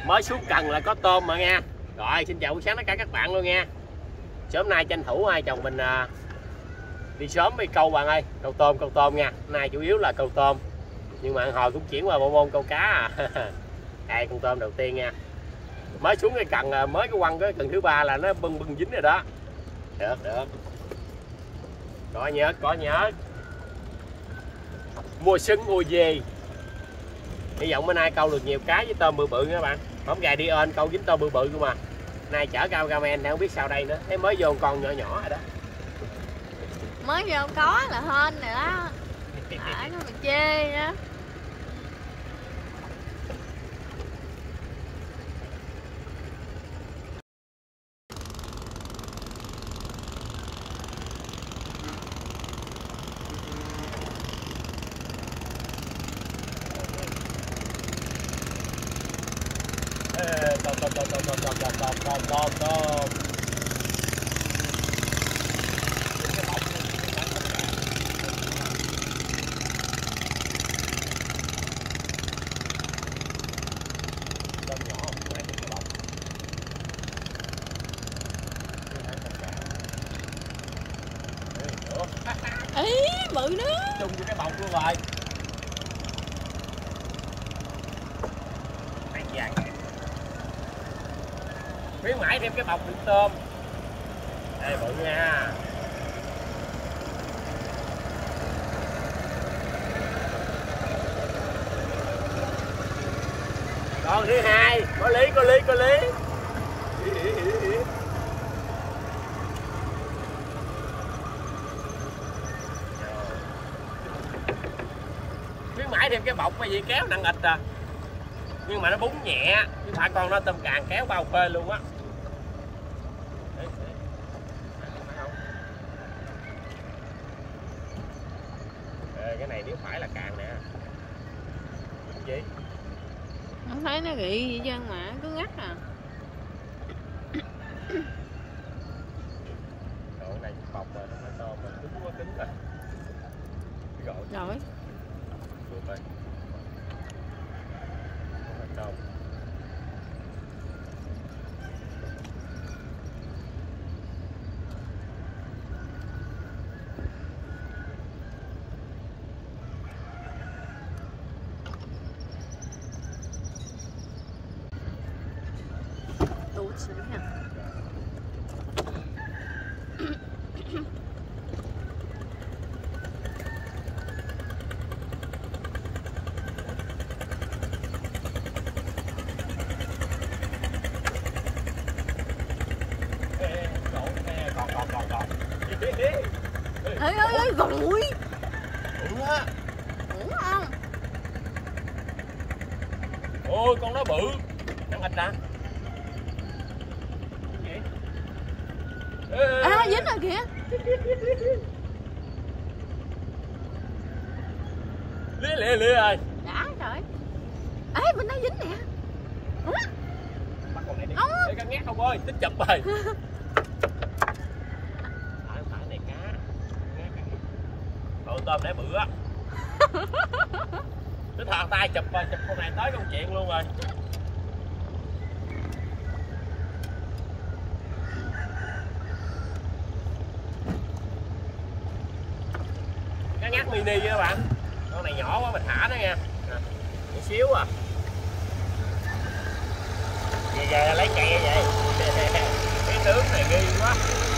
Mới xuống cần là có tôm mà nha. Rồi xin chào buổi sáng tất cả các bạn luôn nha. Sớm nay tranh thủ hai chồng mình đi sớm đi câu bạn ơi. Câu tôm nha. Nay chủ yếu là câu tôm. Nhưng mà hồi cũng chuyển qua bộ môn câu cá à. Đây con tôm đầu tiên nha. Mới xuống cái cần, mới cái quăng cái cần thứ ba là nó bưng dính rồi đó. Được. Có nhớ. Mùa xuân mùa về. Hy vọng bữa nay câu được nhiều cá với tôm bự nha các bạn. Hôm gài đi ơn câu dính tôm bự không à. Nay chở cameraman không biết sao đây nữa. Thấy mới vô con nhỏ rồi đó. Mới vô có là hên rồi đó. Có mà chê đó. Tôm. Ý bự nữa. Chung với cái bọc luôn rồi. Khuyến mãi thêm cái bọc đựng tôm. Đây bự nha. Còn thứ hai, có lý. Khuyến mãi thêm cái bọc cái gì kéo nặng ịch à. Nhưng mà nó búng nhẹ, chứ phải con nó tôm càng kéo bao phê luôn á. Cái này nếu phải là càng nè. Gì? Không thấy nó gị gì trơn mà cứ ngắt à. Độ này bọc rồi nó phải tôm rồi, cứng quá cứng rồi. Rồi. Được rồi. Tôm. Đủ chữ nha. Ê, gùi. Bự á. Bự không? Ôi con nó bự. Nó thịt nè. Dính rồi kìa. Lía ơi. Đã trời. Ê bên đây dính nè. Bắt con này đi. Để cá ngát không ơi, tính chụp rồi. Phải này cá. Ôi tôm để bự á. Tính thò tay chụp con này tới công chuyện luôn rồi. Cá ngát mini các bạn. Con này nhỏ quá mình thả nó nha. Một xíu à. Về lấy chạy vậy. Cái tướng này ghi quá.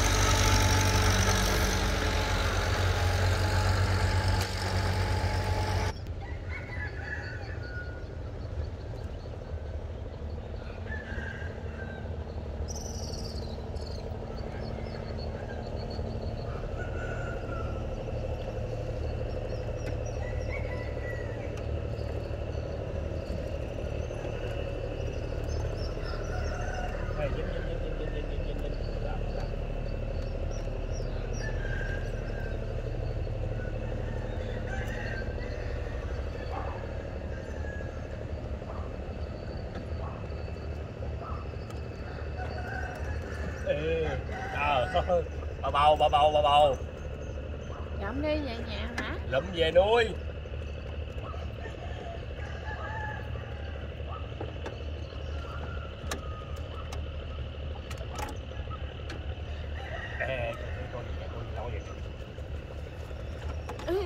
Bà bầu Ngậm đi về nhà hả? lụm về nuôi.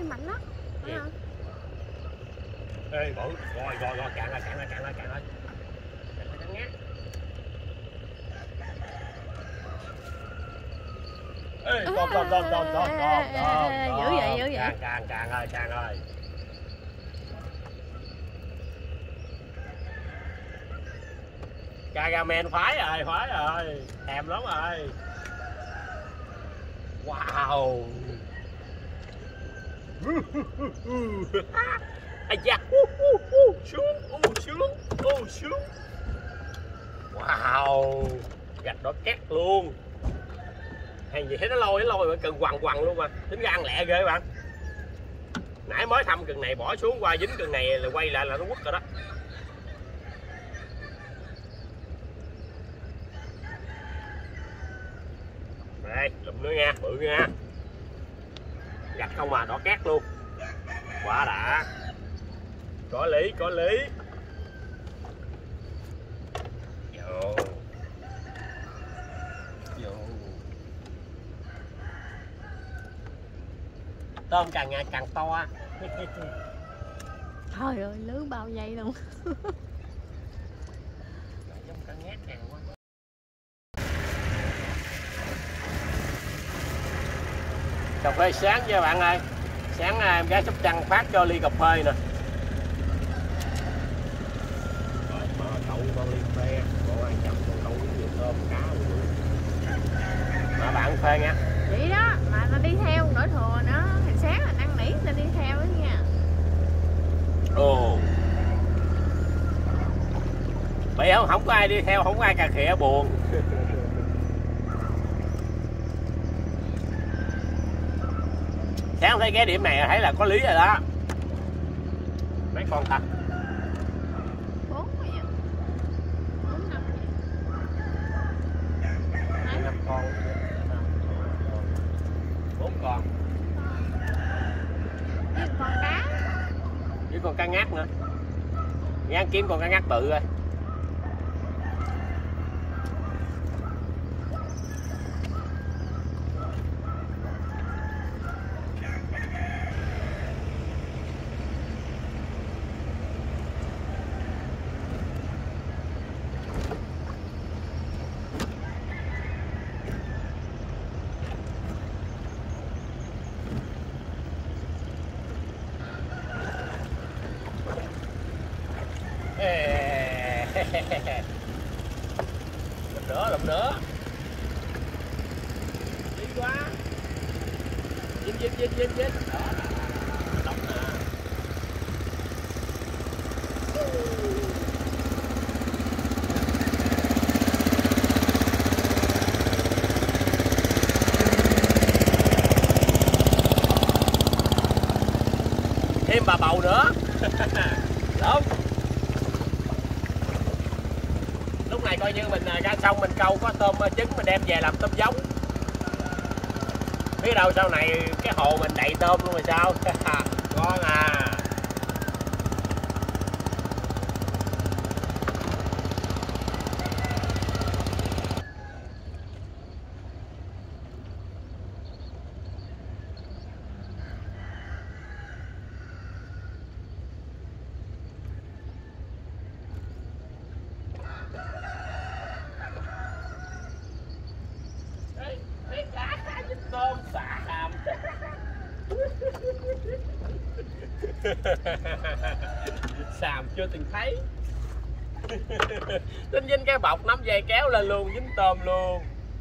mạnh đó. Thấy không? Ê bự, rồi cạn rồi. Cạn ngát. Ê, tôm. Dữ vậy. Càng ơi. Gargamel phái rồi. Thèm lắm rồi. Wow. Ây da. Xuống. Wow. Gạch đó két luôn. Hay gì thấy nó lôi mà cần quằn luôn mà. Tính ra ăn lẹ ghê bạn. Nãy mới thăm cần này bỏ xuống qua dính cần này là quay lại là nó quất rồi đó. Đây, lụm nữa nha, bự nha. Gạch không mà đỏ cát luôn. Quá đã. Có lý. Vô. Tôm càng ngày càng to. Trời ơi, lưới bao dây luôn. Giống cá ngát càng quá. Cà phê sáng nha bạn ơi. Sáng nay em gái Sóc Trăng phát cho ly cà phê nè. Cậu con ly cà phê, bộ ăn chậm con cậu uống nhiều tôm cá luôn. Mà bạn phê nha. Vậy đó, mà ta đi theo nổi thừa nữa. Hồi sáng là năn nỉ ta đi theo đó nha. Ồ. Bây giờ không có ai đi theo, không có ai cà khịa buồn. Sáng thấy cái điểm này thấy là có lý rồi đó. Mấy con ta? 4 rồi vậy. 4 5 vậy. 5 con. 4 con. Với con cá. Với con cá ngát nữa. Ngang kiếm con cá ngát bự rồi. Lụm nữa. Đi quá. Dính. Đó. Đóng nè. Thêm bà bầu nữa. Đúng. Lúc này coi như mình ra sông mình câu có tôm trứng mình đem về làm tôm giống. Biết đâu sau này cái hồ mình đầy tôm luôn rồi sao. Ngon à. Tôm xả hàm. Xàm chưa từng thấy. Tính dính cái bọc nắm dây kéo lên luôn, dính tôm luôn.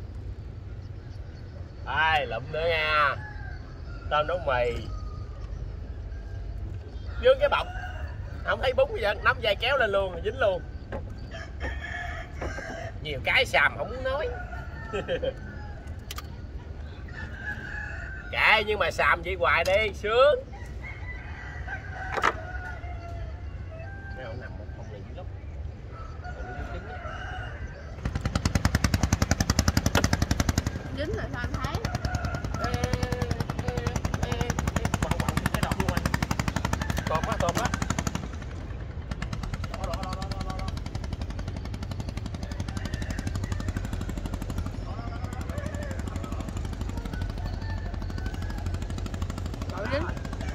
Ai lụm nữa nha. Tôm nấu mì. Vướng cái bọc không thấy bún gì, nắm dây kéo lên luôn, dính luôn. Nhiều cái xàm không muốn nói. Kệ nhưng mà xàm vậy hoài đi, sướng. Mấy ông nằm một không này dữ lắm. Dính rồi sao anh thấy? Quăng cái đọt luôn anh. Tôm á.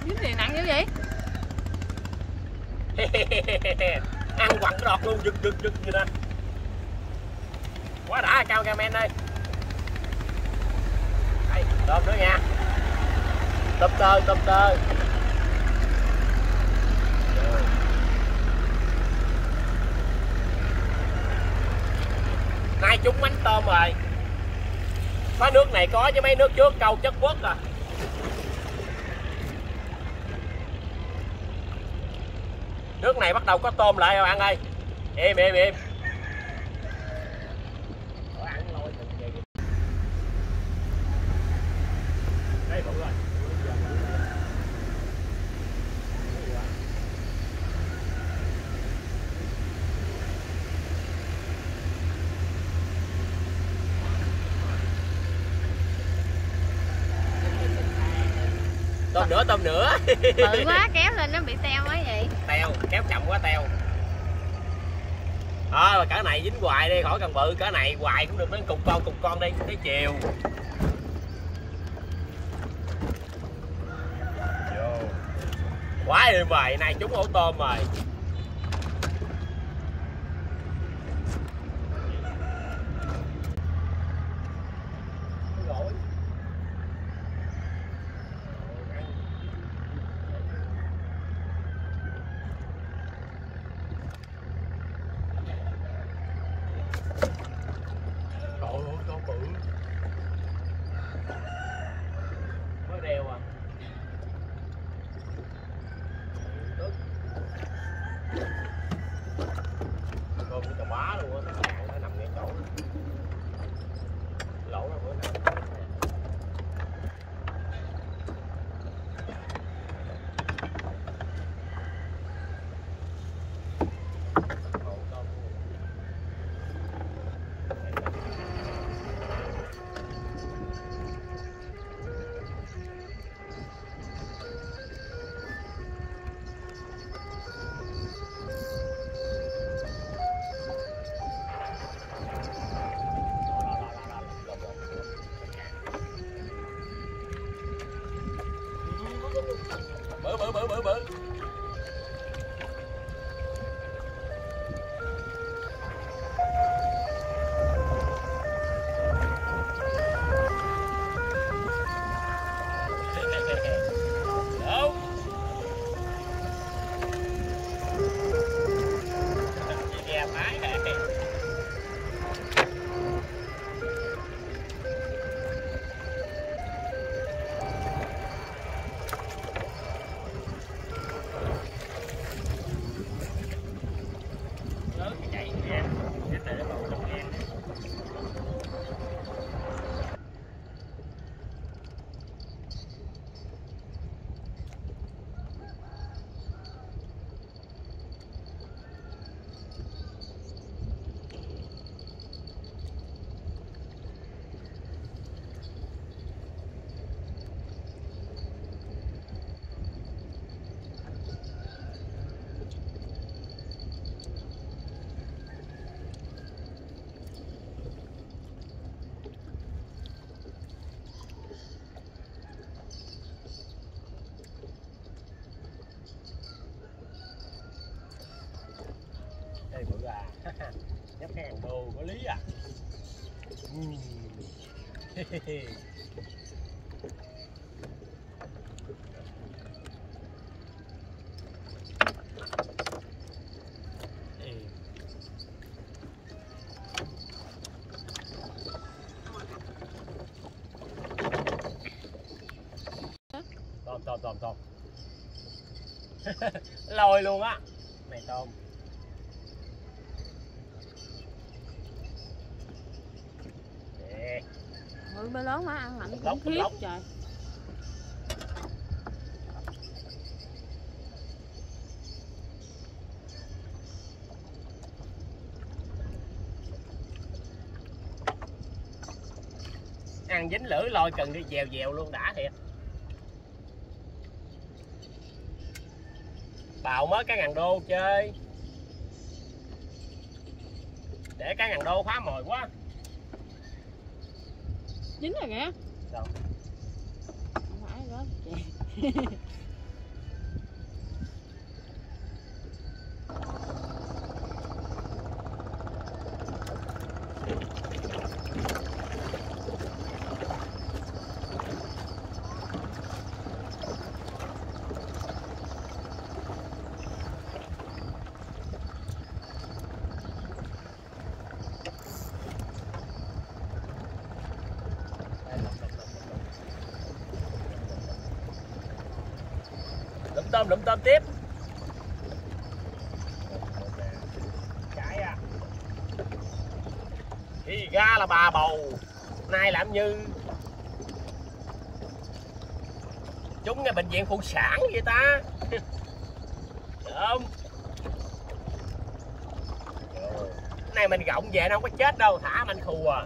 Dính gì nặng dữ vậy? Ăn quặng đọt luôn, giật như nè. Quá đã, cao cameraman ơi. Đây, tôm nữa nha. Tôm tơ. Nay trúng bánh tôm rồi. Có nước này có chứ mấy nước trước câu chất quất à. Nước này bắt đầu có tôm lại rồi bạn ơi. Im. Đây bự rồi. Tôm nữa. Bự quá kéo lên nó bị teo quá vậy. Teo, kéo chậm quá teo. Cỡ này dính hoài đi, khỏi cần bự, cỡ này hoài cũng được, đến cục con đi, tới chiều. Vô. Quá êm rồi, này trúng ổ tôm rồi. Mới đeo à. Con cái bá luôn á, nó nằm ngay chỗ. Lỗ nó bữa nào. Bự. Đây bự à. Nhấp cái hàng đô có lý à. Tôm lôi luôn á này tôm. Bự bê lớn quá ăn mạnh cũng khiếp trời. Ăn dính lưỡi lôi cần đi dèo luôn đã thiệt. Bào mới cá ngàn đô chơi. Để cá ngàn đô phá mồi quá. Dính rồi kìa. Đâu? Không phải đó chị. Lụm tôm tiếp. Cái à. Thì ra là bà bầu. Nay làm như chúng ngay bệnh viện phụ sản vậy ta. Không. Này mình gọng về nó không có chết đâu, thả mình khù à.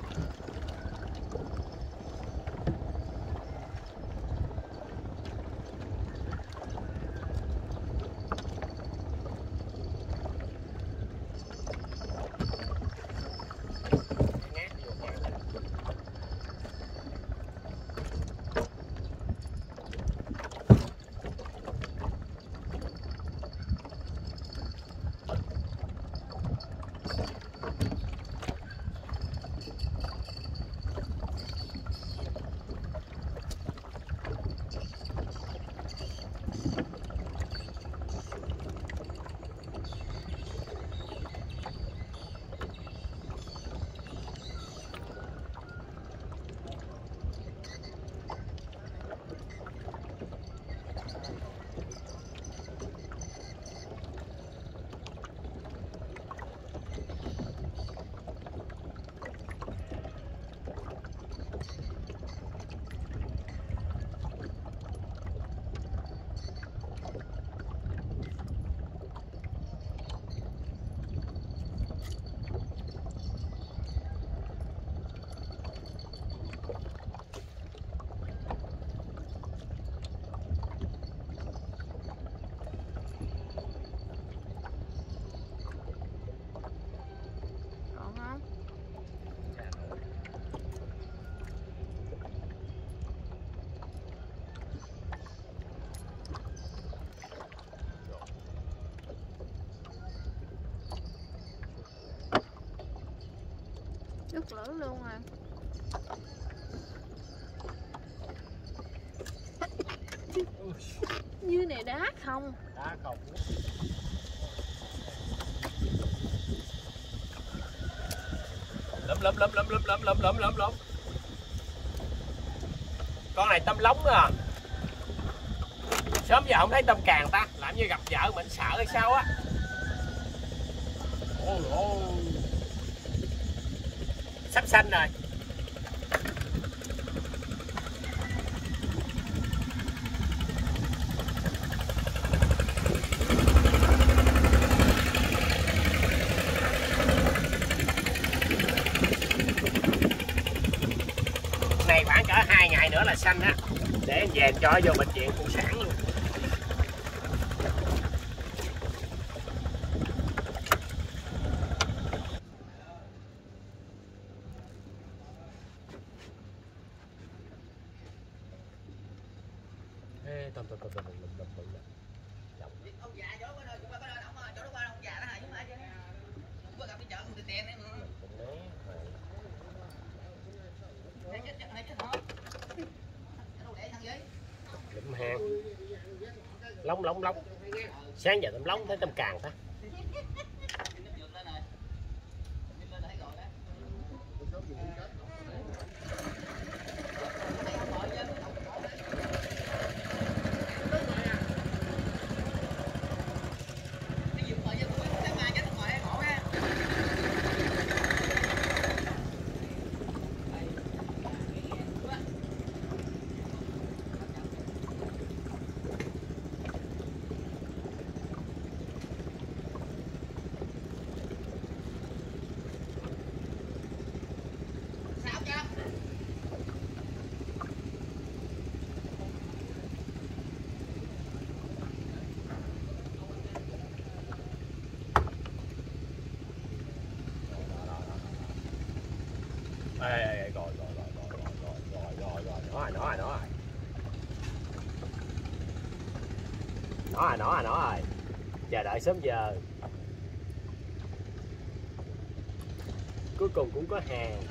Đứt lửa luôn à. Dưới này đá không? Đá không. Lắm. Con này tôm lóng à. Sớm giờ không thấy tôm càng ta. Làm như gặp vợ mình sợ hay sao á. Sắp xanh rồi. Này khoảng cỡ 2 ngày nữa là xanh á. Để về cho vô bệnh viện phụ sản luôn. Tôm. Ông già chỗ có chỗ đó qua ông già đó hả? Chúng ta chứ. Có gặp đi chợ không được tiền đấy nữa. Lụm hang. Lóng. Sáng giờ tôm lóng thấy tôm càng ta. Rồi. Nó rồi. Chờ đợi sớm giờ. Cuối cùng cũng có hàng.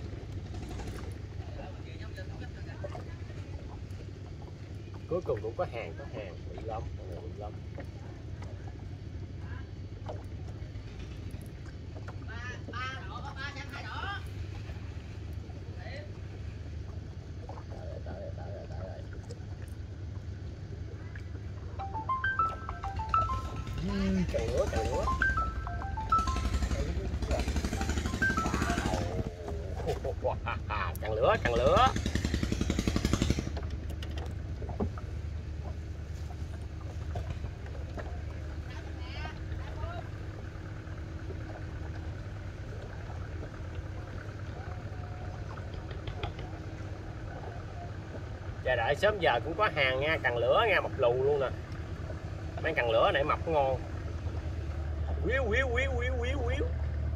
Bự lắm. Cần lửa, cần lửa. Wow. Cần lửa, cần lửa. Chờ đợi sớm giờ cũng có hàng nha, cần lửa nha, mập lù luôn nè. Mấy cần lửa này mập ngon. Quýu quýu quýu quýu quýu quýu.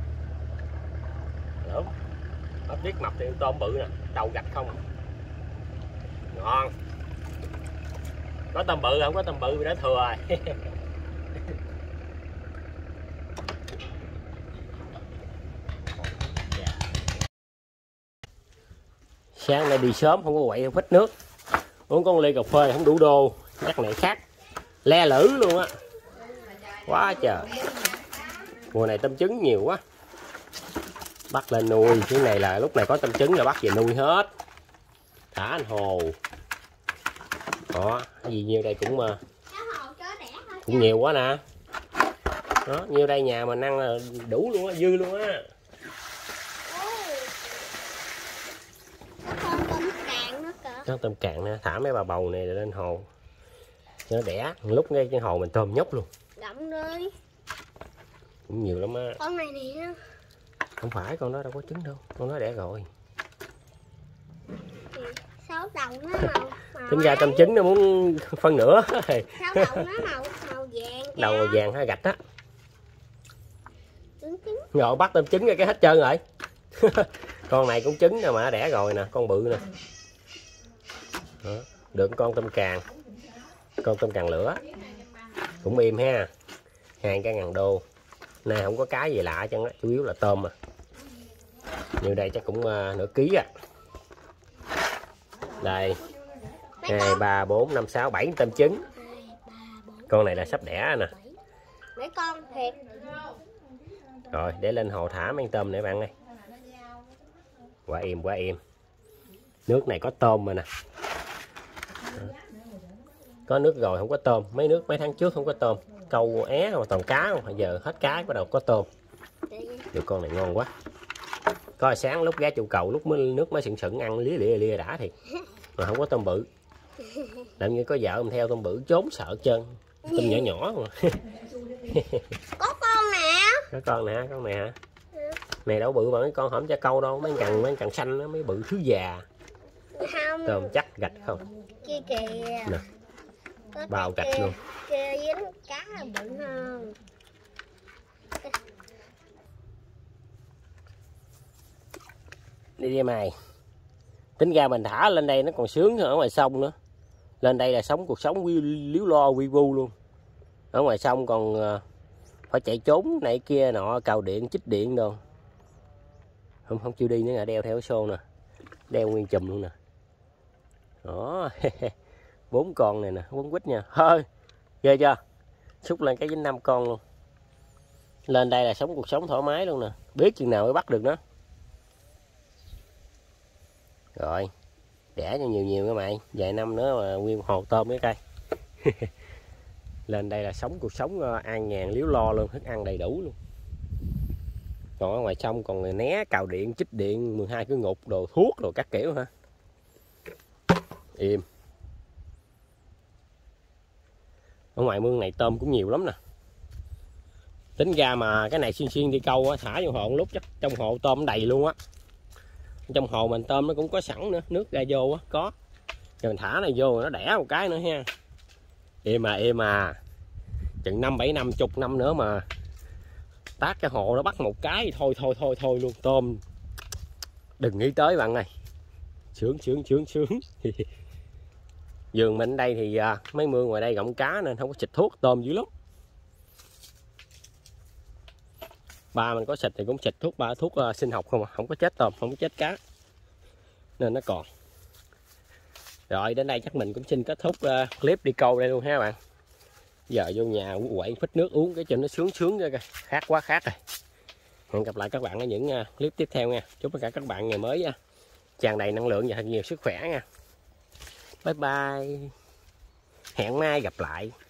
Lửa. Hấp tiết mập thì tôm bự nè, đầu gạch không. Ngon. Có tôm bự không? Có tôm bự đã thừa rồi. Sáng nay đi sớm không có quậy không phích nước. Uống con ly cà phê không đủ đô, chắc này khác le lử luôn á. Quá trời. Mùa này tôm trứng nhiều quá. Bắt lên nuôi, cái này là lúc này có tôm trứng là bắt về nuôi hết. Thả anh hồ. Đó, cái gì nhiêu đây cũng nhiều quá nè. Đó, nhiêu đây nhà mình ăn là đủ luôn á, dư luôn á. Có tôm càng nè, thả mấy bà bầu này lên hồ cho nó đẻ, lúc ngay trên hồ mình tôm nhóc luôn. Đậm đi. Cũng nhiều lắm á. Con này nè. Không phải, con đó đâu có trứng đâu, con đó đẻ rồi. Sáu đầu nó màu Tính ra tôm trứng nó muốn phân nửa. Sáu đầu nó màu vàng. Đầu màu vàng hay gạch á. Trứng. Rồi bắt tôm trứng ra cái hết trơn rồi. Con này cũng trứng nè mà nó đẻ rồi nè, con bự nè. Đó, được con tôm càng. Con tôm càng lửa. Cũng im ha. 2.000 đô. Nay không có cái gì lạ chân á, chủ yếu là tôm à. Như đây chắc cũng nửa ký à. Đây. 2, 3, 4, 5, 6, 7 tôm trứng. Con này là sắp đẻ nè. Mấy con thiệt. Rồi, để lên hồ thả mấy tôm để bạn ơi. Quá im. Nước này có tôm mà nè. Có nước rồi không có tôm. Mấy tháng trước không có tôm. Câu é mà toàn cá không. Giờ hết cá bắt đầu có tôm. Được con này ngon quá. Có sáng lúc gá trụ cầu lúc nước mới sừng ăn lía đã thiệt. Mà không có tôm bự. Làm như có vợ mình theo tôm bự trốn sợ trơn. Tôm nhỏ mà. Có con nè. Có con nè, con này hả? Này đâu bự mà mấy con hổm cho câu đâu, mấy cần xanh đó, mấy bự thứ già. Không. Tôm chắc gạch không? Kia kìa. Nè. Bao gạch luôn. Kia dính cá là bự hơn. Đi mày. Tính ra mình thả lên đây nó còn sướng hơn ở ngoài sông nữa. Lên đây là sống cuộc sống líu lo vi vu luôn. Ở ngoài sông còn phải chạy trốn này kia nọ, cào điện, chích điện đồ. Không chịu đi nữa nè, đeo theo cái xô nè. Đeo nguyên chùm luôn nè. Đó. 4 con này nè, quấn quýt nha. Thôi, ghê chưa? Xúc lên cái dính 5 con luôn. Lên đây là sống cuộc sống thoải mái luôn nè. Biết chừng nào mới bắt được nó. Rồi, đẻ cho nhiều các mày. Vài năm nữa mà nguyên hồ tôm cái cây. Lên đây là sống cuộc sống an nhàn liếu lo luôn, thức ăn đầy đủ luôn. Còn ở ngoài sông còn né, cào điện, chích điện, 12 cái ngục, đồ thuốc, đồ các kiểu hả. Im. Ở ngoài mương này tôm cũng nhiều lắm nè. Tính ra mà cái này xuyên đi câu á, thả vô hồ lúc chắc trong hồ tôm đầy luôn á. Trong hồ mình tôm nó cũng có sẵn nữa, nước ra vô á, có. Rồi mình thả này vô nó đẻ một cái nữa ha. Em à. Chừng 5, 7 năm, chục năm nữa mà tát cái hồ nó bắt một cái thôi luôn. Tôm đừng nghĩ tới bạn ơi. Sướng. Vườn mình ở đây thì mấy mương ngoài đây gọng cá nên không có xịt thuốc, tôm dữ lắm. Ba mình có xịt thì cũng xịt thuốc, thuốc sinh học không à, không có chết tôm, không có chết cá. Nên nó còn. Rồi đến đây chắc mình cũng xin kết thúc clip đi câu đây luôn ha bạn. Giờ vô nhà quậy phích nước uống cái cho nó sướng ra coi. Khát quá rồi. Hẹn gặp lại các bạn ở những clip tiếp theo nha. Chúc tất cả các bạn ngày mới tràn đầy năng lượng và thật nhiều sức khỏe nha. Bye bye. Hẹn mai gặp lại.